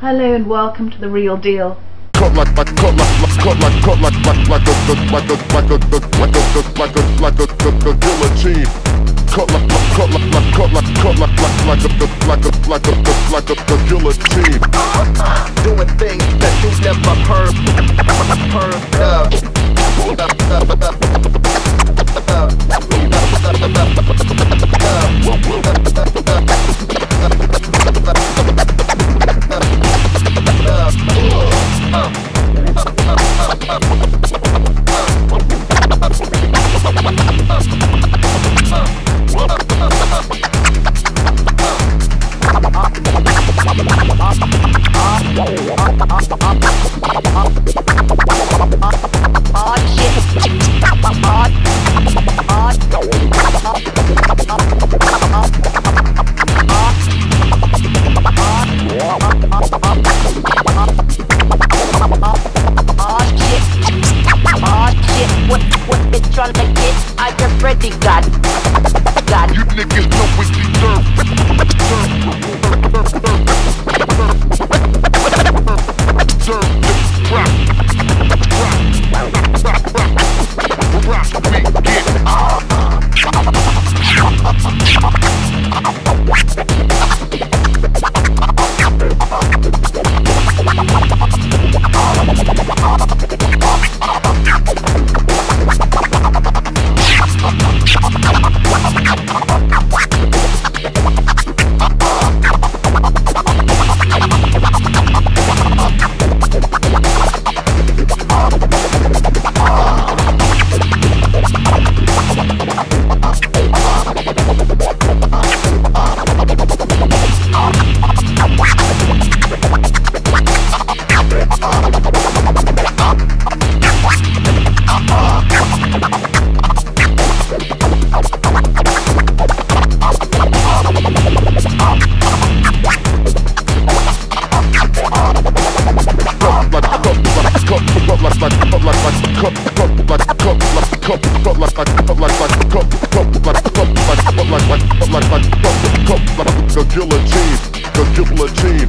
Hello and welcome to The Real Deal. Cut like a guillotine. Cut like a guillotine. Doing things that you never heard You niggas know we deserve. The guillotine.